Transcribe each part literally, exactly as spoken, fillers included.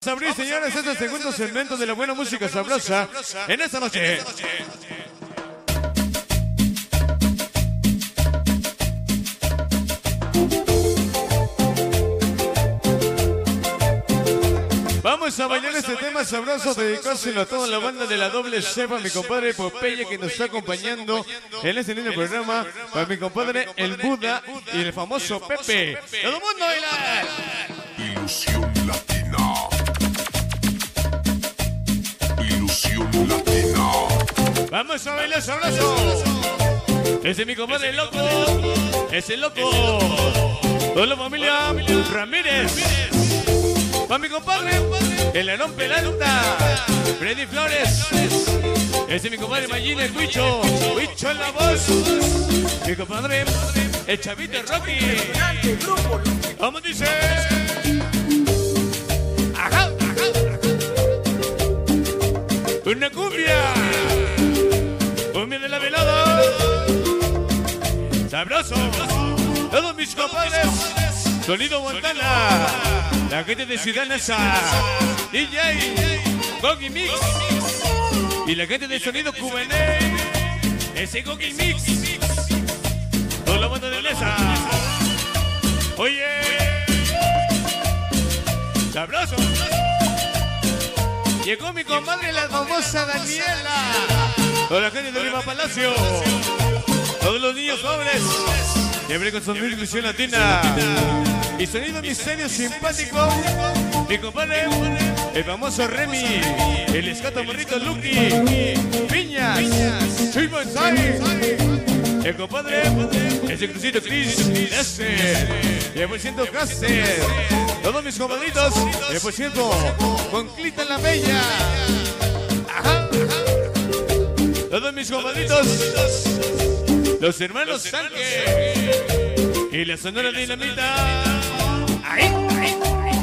Vamos a abrir, señores, este segundo segmento de la buena música sabrosa en esta noche. Vamos a bailar este tema sabroso, dedicárselo a toda la banda de la doble C, para mi compadre Popeye que nos está acompañando en este lindo programa, para mi compadre el Buda y el famoso Pepe. ¡Todo el mundo a bailar! Ilusión Latina. Ilusión Latina. Vamos a bailar sabroso. Ese es mi compadre el loco. Es el loco. Toda la familia Ramírez. Para mi compadre, el Aarón Pelanta, Freddy Flores. Ese es mi compadre Mayín, el Huicho, Huicho en la voz. Mi compadre, el Chavito Rocky. ¿Cómo dice? Ajá, ajá, ajá. Una cumbia. Cumbia de la velada. Sabroso. Todos mis compadres. Sonido Montana, la gente de Ciudad Neza, D J, Gogi Mix, y la gente de Sonido Cubané, ese Gogi Mix, toda la banda de Neza. Oye, sabroso. Llegó mi comadre, la famosa Daniela, toda la gente de Lima Palacio, todos los niños jóvenes, siempre con sonido Ilusión Latina. Y sonido misterio simpático, mi compadre, el famoso Remy, el escato morrito Lucky, Piñas, Chuy Bonsai, el compadre, ese crucito Chris, ese, diez por ciento Caster, todos mis compadritos, diez por ciento con Clita en la Bella, ajá, todos mis compadritos, los hermanos Sánchez y la Sonora Dinamita. Ahí, ahí, ahí.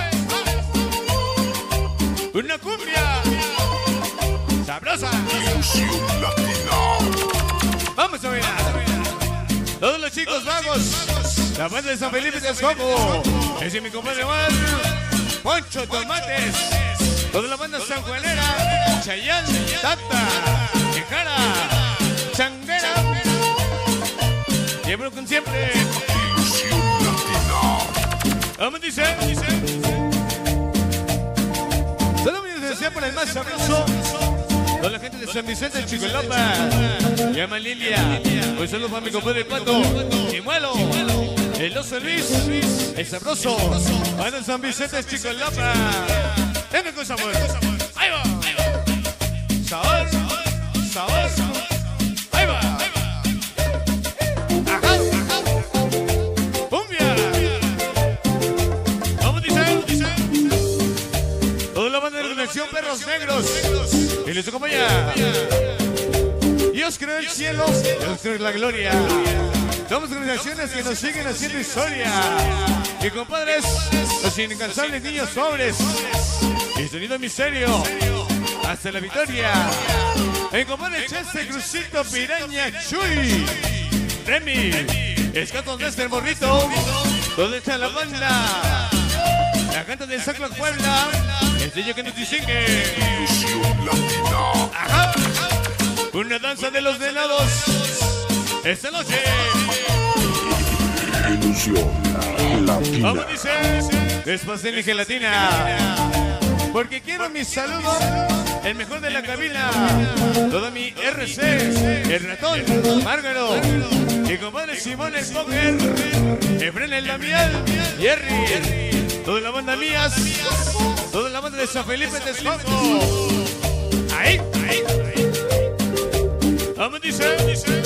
Una cumbia sabrosa. Ilusión Latina. Vamos a bailar. Todos los chicos vamos. La banda de San Felipe de Escobo. Ese es mi compadre Juan. Poncho Tomates. Toda la banda sanjuanera. Chayán, Tata, Tejara, Changuera. Siempre con siempre. Ilusión Latina. ¿Cómo dice? Solo me decía por el más sabroso. Toda la gente de San Vicente, el Chicolapa. Llama Lilia. Pues solo para mi compadre Pato. Chimuelo. El oso Luis. El sabroso. Para San Vicente, el Chicolapa. Venga con sabor. Ahí va. Sabor. Sabor. Ahí va. Ajá. Cumbia. ¿Cómo dice? Toda la banda de Conexión Perros Negros. Y les acompaña. Dios creó el cielo, Dios creó la gloria. Somos organizaciones que nos siguen haciendo historia. Y compadres, los incansables niños pobres. Y sonido misterio. Hasta la victoria. Mi compadre Chester, Crucito, Piraña, Chuy, Remy, Escatos de este morrito. ¿Dónde está la banda? La canta de Sacla Puebla. El sello que nos distingue. Ilusión Latina. Ajá. Una danza de los venados. Esta noche. Ilusión Latina. ¿Cómo dice? Despacito y gelatina. Porque quiero mi saludo, el mejor de la cabina. Toda mi R C, el ratón, Márgaro, mi compadre Simón el Póker, Efren el Damián, Jerry, toda la banda mías, toda la banda de San Felipe de Escobo. Ahí, ahí, ahí. ¿Cómo dice?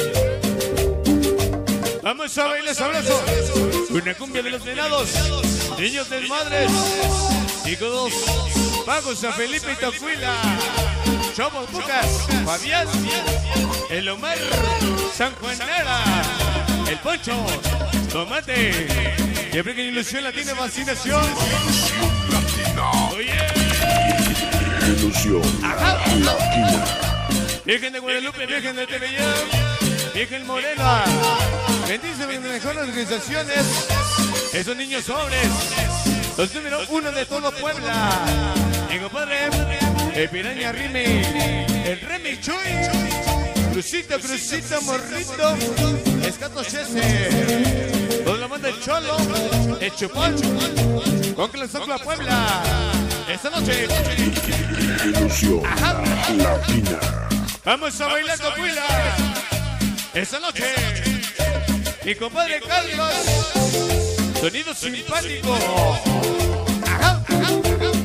Vamos a bailar sabroso. Una cumbia de los venados, niños desmadres, chicos, Pagos San Felipe y Tocuila, Chomos Bucas, Fabián, el Omar, San Juanera, el Poncho, Tomate, siempre que Ilusión Latina, vaccinación. Ilusión Latina. Oye. Ilusión Latina. Virgen de Guadalupe, Virgen de Tebellán, Virgen Morena. Bendice mis mejores organizaciones. Esos niños sobres. Los número uno de todo Puebla. Mi compadre, el Piraña Rimi, el Remi Chuy, Crucito, Crucito, Morrito, Escato Chese, toda la banda del Cholo, el Chupón, con que le sopla a Puebla. Esta noche, Ilusión Latina. vamos a bailar con Puebla. Esta noche, mi compadre Carlos, sonido simpático. Ajá, ajá, ajá.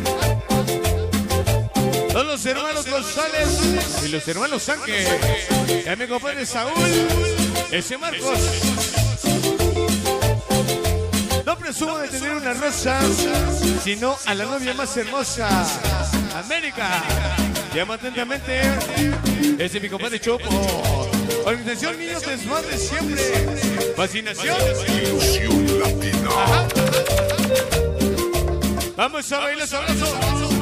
Todos los hermanos González y los hermanos Sánchez. Y a mi compadre Saúl, ese Marcos. No presumo de tener una rosa, sino a la novia más hermosa, América. Llama atentamente, ese es mi compadre Chopo. Organización Niños Desmadres siempre. Fascinación. Ilusión Latina. Ajá. Vamos a bailar sabroso.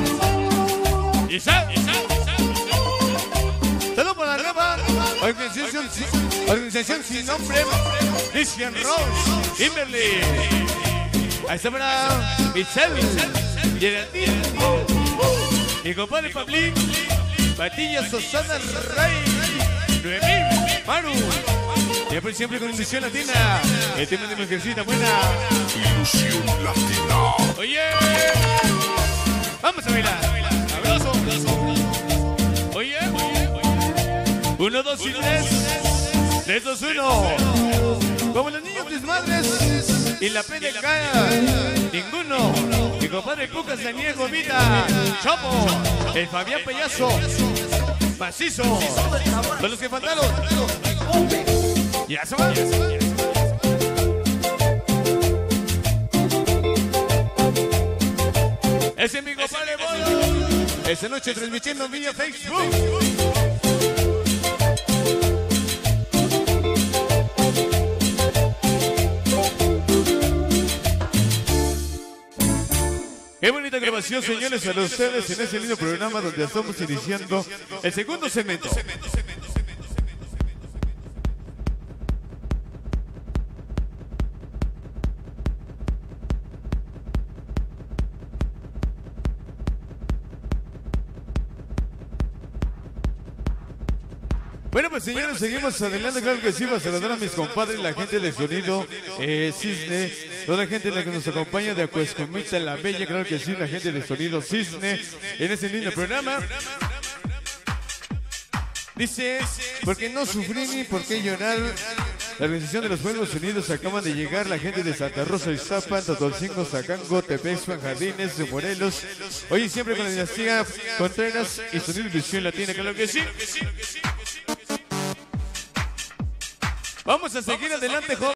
Isa, Isa, saludos para la nueva organización, organización sin nombre, Christian Rose, Kimberly. Ahí está para Michelle, Geraldine, mi compadre Pablín, Patilla Susana Rey, Noemí, Maru. Siempre, siempre con Ilusión Latina. El tema de mujercita buena. Ilusión Latina. Oye, vamos a bailar. Abrazo. Oye, uno, dos y tres. Tres, dos, uno. Como los niños desmadres y la P D K. Ninguno. Mi compadre Cucas, Daniel Gomita, Chapo, el Fabián Pellazo, Macizo. Son los que faltaron. Ya se va. Ese es mi compadre Bolo. Esta noche transmitiendo vía Facebook. Qué bonita grabación, señores, a ustedes en ese lindo programa donde estamos iniciando el segundo segmento. Bueno, pues señores, seguimos adelante, claro que sí, va a saludar a mis compadres, la gente de sonido, eh, Cisne, toda la gente la que nos acompaña de Acuescomita, La Bella, claro que sí, la gente de sonido Cisne, en ese lindo programa. Dice, ¿por qué no sufrí ni por qué llorar? La organización de los Pueblos Unidos acaban de llegar, la gente de Santa Rosa, Iztapan, Totolcingo, Zacango, Tepexpan, Jardines, de Morelos. Hoy y siempre con la dinastía Contreras y sonido Ilusión Latina, claro que sí. Vamos a seguir adelante, joven.